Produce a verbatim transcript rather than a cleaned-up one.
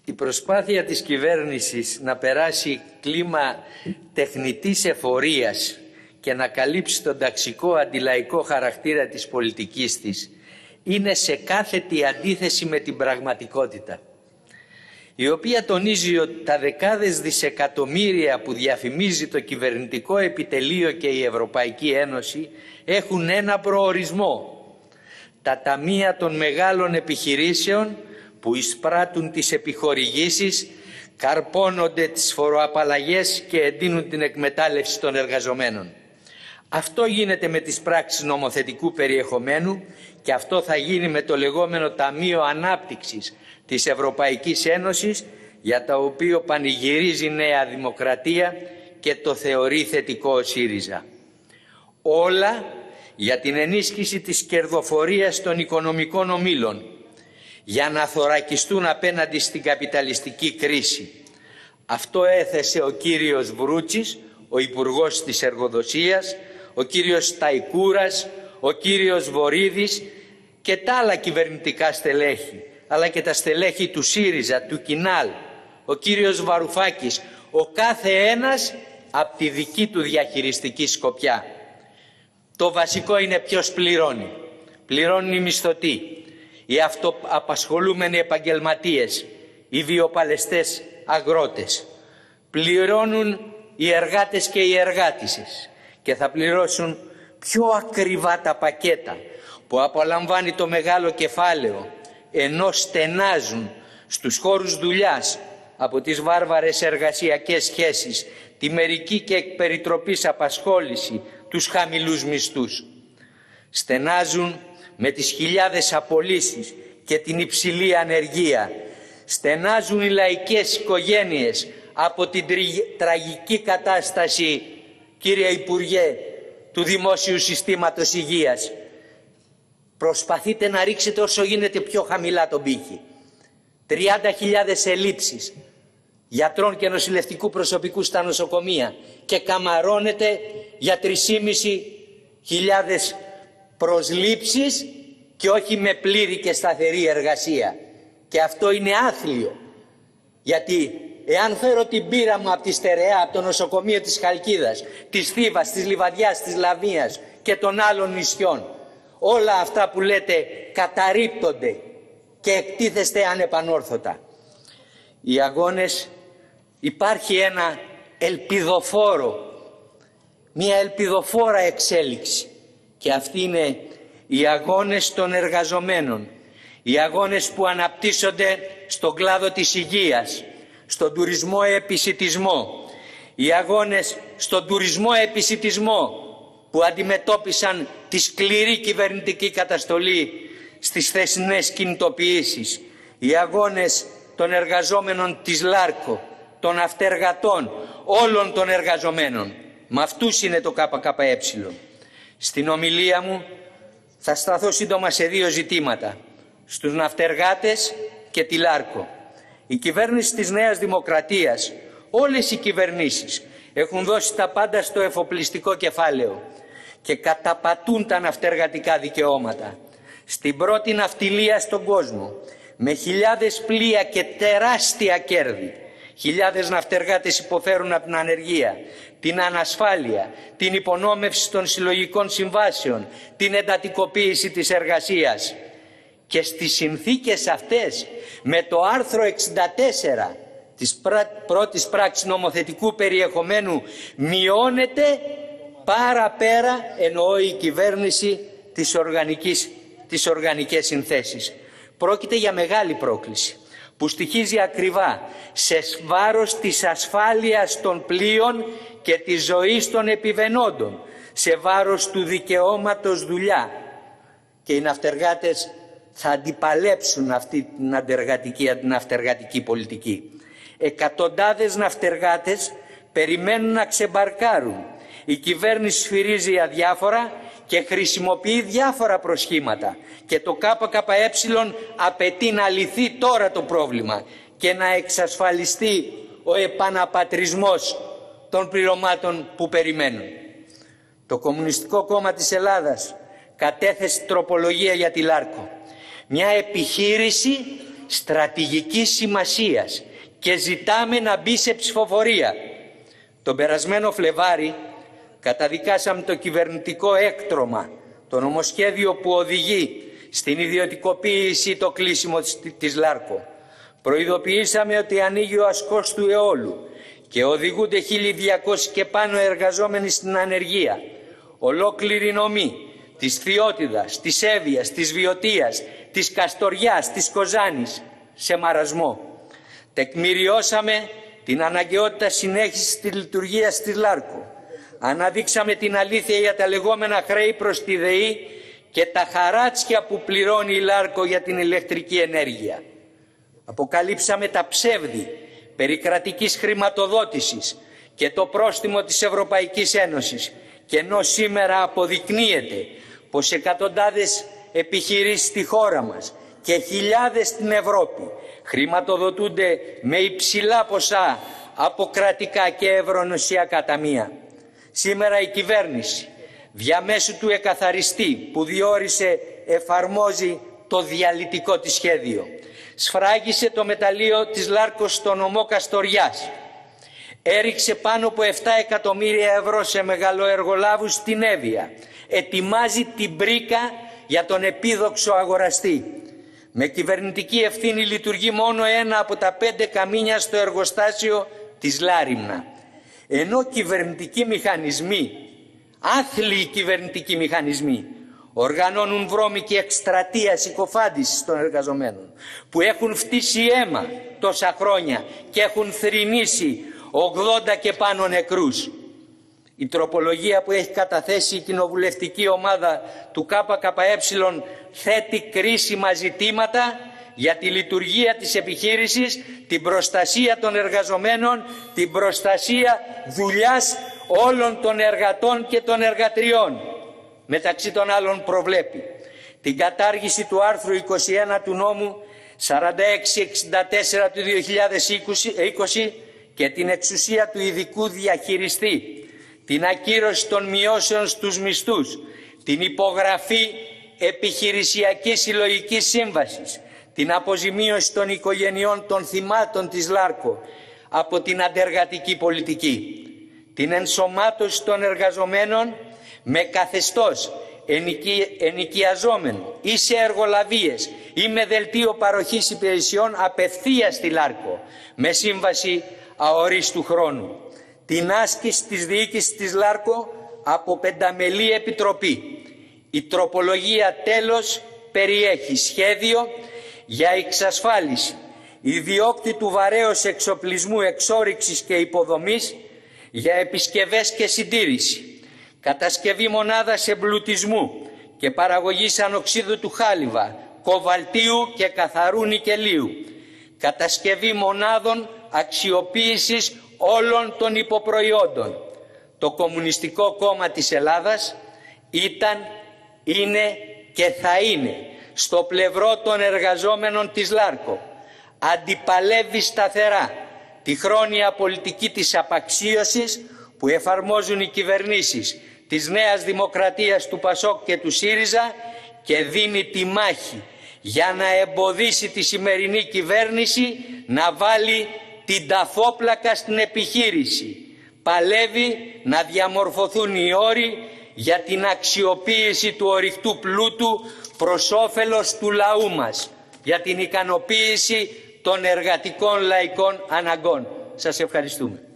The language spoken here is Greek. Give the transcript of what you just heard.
Η προσπάθεια της κυβέρνησης να περάσει κλίμα τεχνητής εφορίας και να καλύψει τον ταξικό αντιλαϊκό χαρακτήρα της πολιτικής της είναι σε κάθετη αντίθεση με την πραγματικότητα, η οποία τονίζει ότι τα δεκάδες δισεκατομμύρια που διαφημίζει το κυβερνητικό επιτελείο και η Ευρωπαϊκή Ένωση έχουν ένα προορισμό: τα ταμεία των μεγάλων επιχειρήσεων που εισπράττουν τις επιχορηγήσεις, καρπώνονται τις φοροαπαλλαγές και εντείνουν την εκμετάλλευση των εργαζομένων. Αυτό γίνεται με τις πράξεις νομοθετικού περιεχομένου και αυτό θα γίνει με το λεγόμενο Ταμείο Ανάπτυξης της Ευρωπαϊκής Ένωσης, για το οποίο πανηγυρίζει η Νέα Δημοκρατία και το θεωρεί θετικό ο ΣΥΡΙΖΑ. Όλα για την ενίσχυση της κερδοφορίας των οικονομικών ομίλων, για να θωρακιστούν απέναντι στην καπιταλιστική κρίση. Αυτό έθεσε ο κύριος Βρούτσης, ο Υπουργός της Εργοδοσίας, ο κύριος Σταϊκούρας, ο κύριος Βορίδης και τα άλλα κυβερνητικά στελέχη, αλλά και τα στελέχη του ΣΥΡΙΖΑ, του Κινάλ, ο κύριος Βαρουφάκης, ο κάθε ένας από τη δική του διαχειριστική σκοπιά. Το βασικό είναι ποιος πληρώνει. Πληρώνουν οι μισθωτοί, οι αυτοαπασχολούμενοι επαγγελματίες, οι βιοπαλαιστές αγρότες. Πληρώνουν οι εργάτες και οι εργάτισσες και θα πληρώσουν πιο ακριβά τα πακέτα που απολαμβάνει το μεγάλο κεφάλαιο, ενώ στενάζουν στους χώρους δουλειάς από τις βάρβαρες εργασιακές σχέσεις, τη μερική και εκ περιτροπής απασχόληση, τους χαμηλούς μισθούς. Στενάζουν με τις χιλιάδες απολύσεις και την υψηλή ανεργία. Στενάζουν οι λαϊκές οικογένειες από την τραγική κατάσταση, κύριε Υπουργέ, του δημόσιου συστήματος υγείας. Προσπαθείτε να ρίξετε όσο γίνεται πιο χαμηλά τον πύχη. τριάντα χιλιάδες ελλείψεις γιατρών και νοσηλευτικού προσωπικού στα νοσοκομεία και καμαρώνετε για τρεις και μισή χιλιάδες προσλήψεις και όχι με πλήρη και σταθερή εργασία. Και αυτό είναι άθλιο, γιατί εάν φέρω την πείρα μου από τη Στερεά, από το νοσοκομείο της Χαλκίδας, της Θήβας, της Λιβαδιάς, της Λαμίας και των άλλων νησιών, όλα αυτά που λέτε καταρρίπτονται και εκτίθεστε ανεπανόρθωτα. Οι αγώνες, υπάρχει ένα ελπιδοφόρο, μια ελπιδοφόρα εξέλιξη, και αυτή είναι οι αγώνες των εργαζομένων, οι αγώνες που αναπτύσσονται στον κλάδο της υγείας, στον τουρισμό επισιτισμό, οι αγώνες στον τουρισμό επισιτισμό που αντιμετώπισαν τη σκληρή κυβερνητική καταστολή στις χθεσινές κινητοποιήσεις, οι αγώνες των εργαζόμενων της ΛΑΡΚΟ, των αυτεργατών, όλων των εργαζομένων. Με αυτούς είναι το ΚΚΕ. Στην ομιλία μου θα σταθώ σύντομα σε δύο ζητήματα: στους ναυτεργάτες και τη ΛΑΡΚΟ. Η κυβέρνηση της Νέας Δημοκρατίας, όλες οι κυβερνήσεις έχουν δώσει τα πάντα στο εφοπλιστικό κεφάλαιο και καταπατούν τα ναυτεργατικά δικαιώματα. Στην πρώτη ναυτιλία στον κόσμο, με χιλιάδες πλοία και τεράστια κέρδη, χιλιάδες ναυτεργάτες υποφέρουν από την ανεργία, την ανασφάλεια, την υπονόμευση των συλλογικών συμβάσεων, την εντατικοποίηση της εργασίας. Και στις συνθήκες αυτές, με το άρθρο εξήντα τέσσερα της πρώτης πράξης νομοθετικού περιεχομένου, μειώνεται παραπέρα, εννοώ η κυβέρνηση, της οργανικής, τις οργανικές συνθέσεις. Πρόκειται για μεγάλη πρόκληση που στοιχίζει ακριβά σε βάρος της ασφάλειας των πλοίων και της ζωής των επιβενόντων, σε βάρος του δικαιώματος δουλειά. Και οι ναυτεργάτες θα αντιπαλέψουν αυτή την αντεργατική, ναυτεργατική πολιτική. Εκατοντάδες ναυτεργάτες περιμένουν να ξεμπαρκάρουν. Η κυβέρνηση σφυρίζει αδιάφορα και χρησιμοποιεί διάφορα προσχήματα. Και το ΚΚΕ απαιτεί να λυθεί τώρα το πρόβλημα και να εξασφαλιστεί ο επαναπατρισμός των πληρωμάτων που περιμένουν. Το Κομμουνιστικό Κόμμα της Ελλάδας κατέθεσε τροπολογία για τη ΛΑΡΚΟ. Μια επιχείρηση στρατηγικής σημασίας και ζητάμε να μπει σε ψηφοφορία. Τον περασμένο Φλεβάρι καταδικάσαμε το κυβερνητικό έκτρωμα, το νομοσχέδιο που οδηγεί στην ιδιωτικοποίηση το κλείσιμο της Λάρκο. Προειδοποιήσαμε ότι ανοίγει ο ασκός του αιώλου και οδηγούνται χίλια διακόσιοι και πάνω εργαζόμενοι στην ανεργία. Ολόκληρη νομή της Θειότιδας, της Εύβοιας, της Βιωτίας, της Καστοριάς, της Κοζάνης σε μαρασμό. Τεκμηριώσαμε την αναγκαιότητα συνέχισης της λειτουργίας της Λάρκο. Αναδείξαμε την αλήθεια για τα λεγόμενα χρέη προς τη ΔΕΗ και τα χαράτσια που πληρώνει η Λάρκο για την ηλεκτρική ενέργεια. Αποκαλύψαμε τα ψεύδη περί κρατικής χρηματοδότησης και το πρόστιμο της Ευρωπαϊκής Ένωσης, και ενώ σήμερα αποδεικνύεται πως εκατοντάδες επιχειρήσεις στη χώρα μας και χιλιάδες στην Ευρώπη χρηματοδοτούνται με υψηλά ποσά από κρατικά και ευρωνοσιακά ταμεία. Σήμερα η κυβέρνηση διαμέσου του εκαθαριστή που διόρισε εφαρμόζει το διαλυτικό της σχέδιο. Σφράγισε το μεταλλείο της Λάρκος στο νομό Καστοριάς. Έριξε πάνω από επτά εκατομμύρια ευρώ σε μεγαλοεργολάβους στην Εύβοια. Ετοιμάζει την πρίκα για τον επίδοξο αγοραστή. Με κυβερνητική ευθύνη λειτουργεί μόνο ένα από τα πέντε καμίνια στο εργοστάσιο της Λάριμνα. Ενώ κυβερνητικοί μηχανισμοί, άθλιοι κυβερνητικοί μηχανισμοί, οργανώνουν βρώμικη εκστρατεία συκοφάντησης των εργαζομένων που έχουν φτύσει αίμα τόσα χρόνια και έχουν θρηνήσει ογδόντα και πάνω νεκρούς. Η τροπολογία που έχει καταθέσει η κοινοβουλευτική ομάδα του ΚΚΕ θέτει κρίσιμα ζητήματα για τη λειτουργία της επιχείρησης, την προστασία των εργαζομένων, την προστασία δουλειάς όλων των εργατών και των εργατριών. Μεταξύ των άλλων προβλέπει την κατάργηση του άρθρου είκοσι ένα του νόμου σαράντα έξι εξήντα τέσσερα του δύο χιλιάδες είκοσι και την εξουσία του ειδικού διαχειριστή, την ακύρωση των μειώσεων στους μισθούς, την υπογραφή επιχειρησιακής συλλογικής σύμβασης, την αποζημίωση των οικογενειών των θυμάτων της Λάρκο από την αντεργατική πολιτική, την ενσωμάτωση των εργαζομένων με καθεστώς ενοικι... ενοικιαζόμενο ή σε εργολαβίες ή με δελτίο παροχής υπηρεσιών απευθείας στη Λάρκο με σύμβαση αορίστου χρόνου, την άσκηση της διοίκησης της Λάρκο από πενταμελή επιτροπή. Η τροπολογία τέλος περιέχει σχέδιο για εξασφάλιση ιδιόκτητου βαρέως εξοπλισμού εξόρυξης και υποδομής για επισκευές και συντήρηση, κατασκευή μονάδας εμπλουτισμού και παραγωγής ανοξίδου του χάλιβα, κοβαλτίου και καθαρού νικελίου, κατασκευή μονάδων αξιοποίησης όλων των υποπροϊόντων. Το Κομμουνιστικό Κόμμα της Ελλάδας ήταν, είναι και θα είναι στο πλευρό των εργαζόμενων της Λάρκο. Αντιπαλεύει σταθερά τη χρόνια πολιτική της απαξίωσης που εφαρμόζουν οι κυβερνήσεις της Νέας Δημοκρατίας, του Πασόκ και του ΣΥΡΙΖΑ και δίνει τη μάχη για να εμποδίσει τη σημερινή κυβέρνηση να βάλει την ταφόπλακα στην επιχείρηση. Παλεύει να διαμορφωθούν οι όροι για την αξιοποίηση του ορυκτού πλούτου προς όφελος του λαού μας, για την ικανοποίηση των εργατικών λαϊκών αναγκών. Σας ευχαριστούμε.